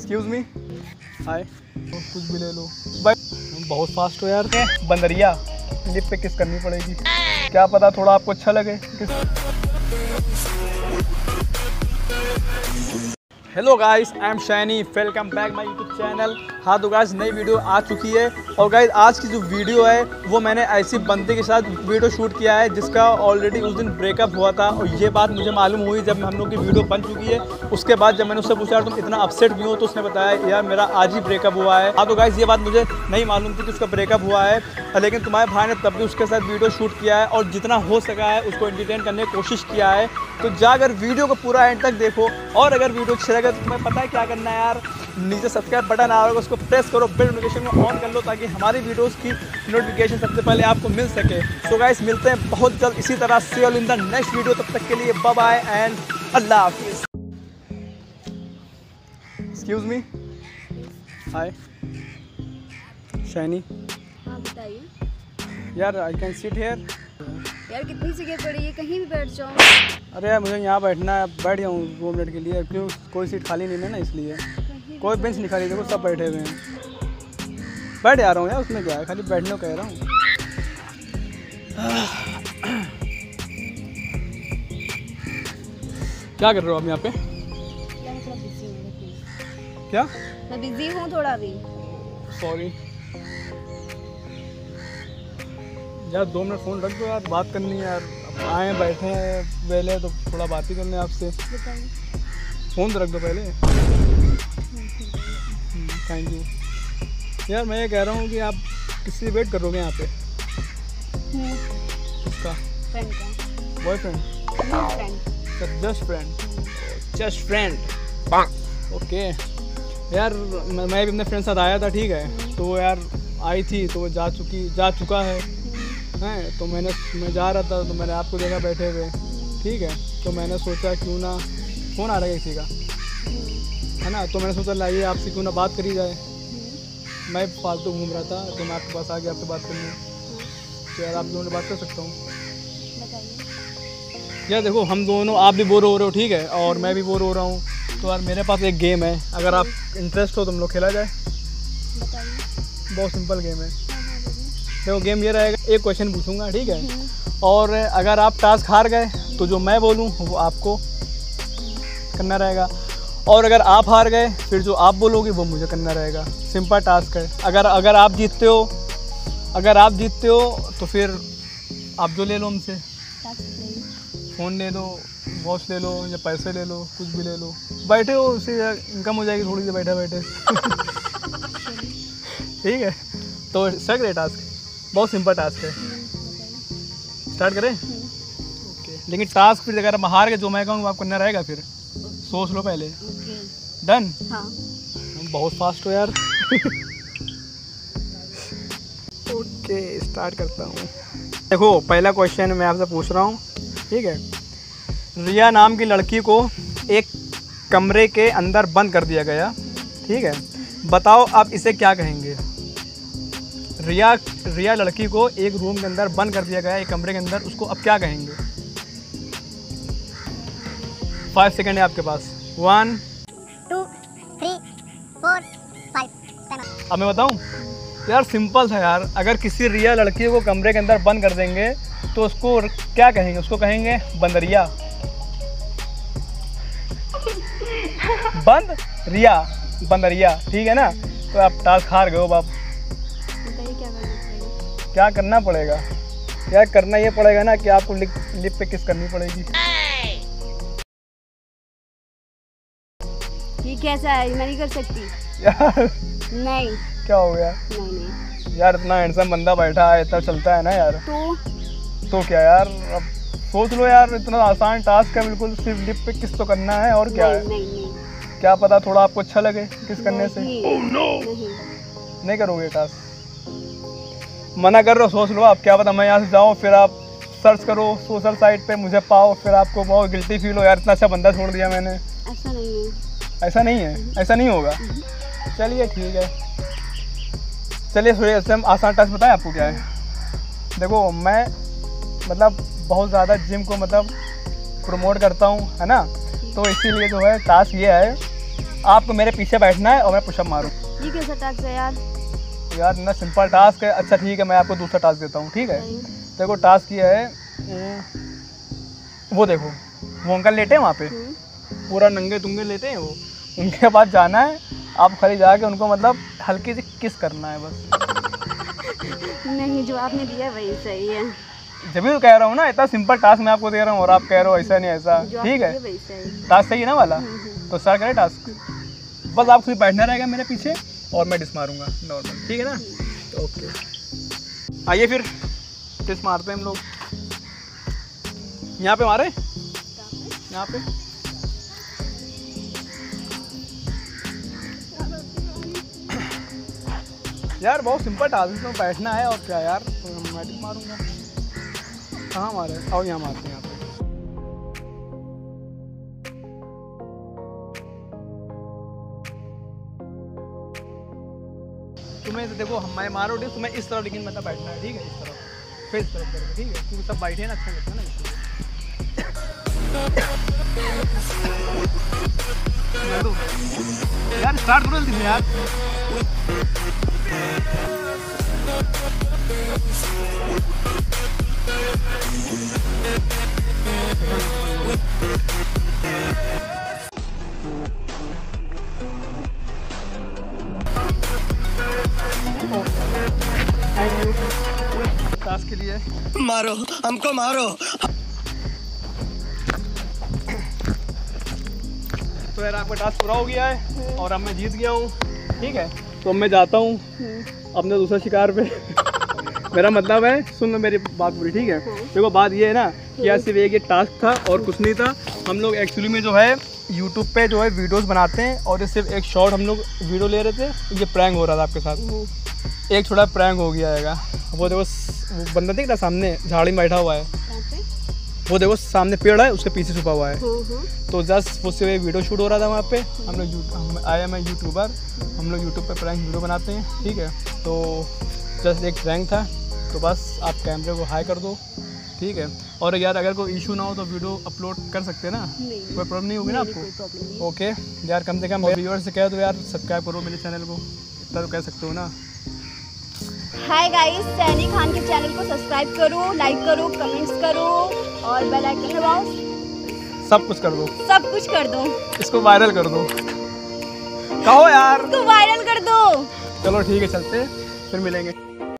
Excuse me, हाय, कुछ भी ले लो भाई। बहुत फास्ट हो यार। बंदरिया लिप पे किस करनी पड़ेगी, क्या पता थोड़ा आपको अच्छा लगे। Hello guys, I am Shiny, welcome back my YouTube channel. हाँ तो गाइस, नई वीडियो आ चुकी है। और गाइस आज की जो वीडियो है वो मैंने ऐसी बंदे के साथ वीडियो शूट किया है जिसका ऑलरेडी उस दिन ब्रेकअप हुआ था। और ये बात मुझे मालूम हुई जब हम लोग की वीडियो बन चुकी है। उसके बाद जब मैंने उससे पूछा तुम इतना अपसेट क्यों हो, तो उसने बताया यार मेरा आज ही ब्रेकअप हुआ है। हाँ तो गाइस ये बात मुझे नहीं मालूम थी कि उसका ब्रेकअप हुआ है, लेकिन तुम्हारे भाई ने तब भी उसके साथ वीडियो शूट किया है और जितना हो सका है उसको एंटरटेन करने की कोशिश किया है। तो जाकर वीडियो को पूरा एंड तक देखो। और अगर वीडियो अच्छा लगे तो तुम्हें पता है क्या करना है यार, नीचे सब्सक्राइब बटन आ रहा है उसको प्रेस करो, बेल नोटिफिकेशन को ऑन कर लो ताकि हमारी वीडियोस की नोटिफिकेशन सबसे पहले आपको मिल सके। सो गाइस मिलते हैं बहुत जल्द इसी तरह से इन द नेक्स्ट वीडियो। तब तक के लिए बाय बाय एंड अल्लाह हाफिज़। Excuse me, hi Shiny. हाँ बताइए यार आई कैन सिट हेयर। यार कितनी जगह पड़ी है, कहीं भी बैठ जाओ। अरे यार मुझे यहाँ बैठना है, बैठ जाऊँ 2 मिनट के लिए, क्यों कोई सीट खाली नहीं है ना, इसलिए कोई बेंच नहीं खाली, देखो सब बैठे हुए हैं। बैठ जा रहा हूँ यार, उसमें क्या है, खाली बैठने को कह रहा हूँ। क्या कर रहे हो आप यहाँ पे? मैं थोड़ा बिजी हूँ। क्या? मैं बिजी हूँ थोड़ा भी। सॉरी यार, 2 मिनट फ़ोन रख दो यार, बात करनी है यार। आए बैठे हैं पहले तो थोड़ा बात ही करनी है आपसे। फ़ोन तो रख दो पहले। थैंक यू यार। मैं ये कह रहा हूँ कि आप किससे वेट करोगे यहाँ पे? किसका? फ्रेंड का। Boyfriend? Friend. Just friend. Just friend. Okay यार, मैं भी अपने फ्रेंड साथ आया था, ठीक है। तो यार आई थी तो वो जा चुका है। तो मैं जा रहा था तो मैंने आपको देखा बैठे हुए, ठीक है। तो मैंने सोचा क्यों ना, फ़ोन आ रहा है किसी का, है ना, तो मैंने सोचा लाइए आपसे क्यों ना बात करी जाए। मैं फालतू घूम रहा था तो मैं आपके पास आ गया आपसे बात करने। तो यार आप दोनों से बात कर सकता हूँ? यार देखो, हम दोनों, आप भी बोर हो रहे हो, ठीक है, और मैं भी बोर हो रहा हूँ। तो यार मेरे पास एक गेम है, अगर आप इंटरेस्ट हो तो हम लोग खेला जाए। बहुत सिंपल गेम है। देखो गेम ये रहेगा, एक क्वेश्चन पूछूंगा, ठीक है, और अगर आप टास्क हार गए तो जो मैं बोलूँ वो आपको करना रहेगा, और अगर आप हार गए फिर जो आप बोलोगे वो मुझे करना रहेगा। सिंपल टास्क है। अगर आप जीतते हो तो फिर आप जो ले लो हमसे, फ़ोन ले लो, वॉच ले लो या पैसे ले लो, कुछ भी ले लो। बैठे हो उससे इनकम हो जाएगी थोड़ी सी बैठे ठीक है। तो स्टार्ट करें टास्क, बहुत सिंपल टास्क है। स्टार्ट करें? ओके, लेकिन टास्क फिर अगर हम हार गए जो मैं कहूँगा आप करना रहेगा, फिर सोच लो पहले। डन? हाँ। बहुत फास्ट हो यार। ओके स्टार्ट करता हूँ। देखो पहला क्वेश्चन मैं आपसे पूछ रहा हूँ, ठीक है। रिया नाम की लड़की को एक कमरे के अंदर बंद कर दिया गया, ठीक है, बताओ आप इसे क्या कहेंगे? रिया लड़की को एक रूम के अंदर बंद कर दिया गया, एक कमरे के अंदर, उसको अब क्या कहेंगे? 5 सेकंड है आपके पास। 1 2 3 4 5। अब मैं बताऊं यार, सिंपल था यार। अगर किसी रिया लड़की को कमरे के अंदर बंद कर देंगे तो उसको क्या कहेंगे? उसको कहेंगे बंदरिया। बंदरिया, ठीक है ना। तो आप टास्क हार गए हो बाप। क्या करना पड़ेगा यार? करना ये पड़ेगा ना कि आपको लिप पे किस करनी पड़ेगी। ये कैसा है? मैं नहीं कर सकती यार। नहीं। क्या हो गया? नहीं यार, इतना हैंडसम बंदा बैठा है, इतना चलता है ना यार। तो क्या यार, अब सोच लो यार, इतना आसान टास्क है बिल्कुल, सिर्फ लिप पे किस तो करना है और क्या है। नहीं। क्या पता थोड़ा आपको अच्छा लगे किस करने से। नहीं करोगे टास्क? मना कर रहे हो, सोच लो आप। क्या पता मैं यहाँ से जाऊँ फिर आप सर्च करो सोशल साइट पे, मुझे पाओ, फिर आपको बहुत गिल्टी फील हो यार, इतना अच्छा बंदा छोड़ दिया मैंने। ऐसा नहीं है। ऐसा नहीं है? ऐसा नहीं होगा? चलिए ठीक है। चलिए थोड़ी आसान टास्क बताएं आपको क्या है। देखो मैं मतलब बहुत ज़्यादा जिम को मतलब प्रमोट करता हूँ, है ना, तो इसीलिए जो है टास्क ये है आपको मेरे पीछे बैठना है और मैं पुशअप मारूँ। ये कैसा टास्क है यार? यार ना सिंपल टास्क है। अच्छा ठीक है, मैं आपको दूसरा टास्क देता हूँ, ठीक है। देखो टास्क ये है, वो देखो वो अंकल लेटे हैं वहाँ पे, पूरा नंगे तुंगे लेटे हैं वो। उनके पास जाना है, आप खाली जाके उनको मतलब हल्की सी किस करना है बस। नहीं, जो आपने दिया वही सही है। जब भी तो कह रहा हूँ ना, इतना सिंपल टास्क मैं आपको दे रहा हूँ और आप कह रहे हो ऐसा नहीं ऐसा। ठीक है, टास्क सही है ना वाला? तो स्टार्ट करें टास्क। बस आपको सिर्फ बैठना रहेगा मेरे पीछे और मैं डिस मारूंगा नॉर्मल, ठीक है ना? तो ओके, आइए फिर डिस मारते हैं हम लोग। यहाँ पे मारे, यहाँ पे। यार बहुत सिंपल टास्क है, बैठना है और क्या यार। तो मैं डिस मारूंगा। कहाँ मारे? और यहाँ मारते हैं, यहाँ पे। तुम्हें देखो मैं मारो डिस, तुम्हें इस तरफ लेकिन मतलब बैठना है, ठीक है? इस तरफ, फिर इस तरफ करके, ठीक है? क्योंकि सब बैठे हैं ना, अच्छा लगता है ना इसलिए। यार स्टार्ट करो जल्दी से यार। टास्क के लिए मारो हमको मारो। तो यार आपका टास्क पूरा हो गया है और अब मैं जीत गया हूँ, ठीक है? तो अब मैं जाता हूँ अपने दूसरे शिकार पे। मेरा मतलब है, सुन लो मेरी बात पूरी, ठीक है? देखो बात ये है ना कि यार सिर्फ एक ये टास्क था और कुछ नहीं था। हम लोग एक्चुअली में जो है यूट्यूब पे जो है वीडियोस बनाते हैं और ये सिर्फ एक शॉर्ट हम लोग वीडियो ले रहे थे। ये प्रैंक हो रहा था आपके साथ, एक छोटा प्रैंक हो गया है। वो देखो वो बंदा दिख रहा सामने झाड़ी में बैठा हुआ है, वो देखो सामने पेड़ है उसके पीछे छुपा हुआ है। तो जस्ट उससे वीडियो शूट हो रहा था वहाँ पे। हम लोग आया मैं यूट्यूबर, हम लोग यूट्यूब पे प्रैंक वीडियो बनाते हैं, ठीक है? तो जस्ट एक प्रैंक था, तो बस आप कैमरे को हाई कर दो, ठीक है? और यार अगर कोई इशू ना हो तो वीडियो अपलोड कर सकते हैं ना? कोई प्रॉब्लम नहीं होगी ना आपको? ओके यार, कम से कम व्यूअर्स से कह दो यार सब्सक्राइब करो मेरे चैनल को, इतना तो कह सकते हो ना। हाय गाइस, सैनी खान के चैनल को सब्सक्राइब करो, लाइक करो, कमेंट्स करो और बेल आइकन दबाओ। सब कुछ कर दो, सब कुछ कर दो। इसको वायरल कर दो, कहो यार, इसको वायरल कर दो। चलो ठीक है, चलते फिर मिलेंगे।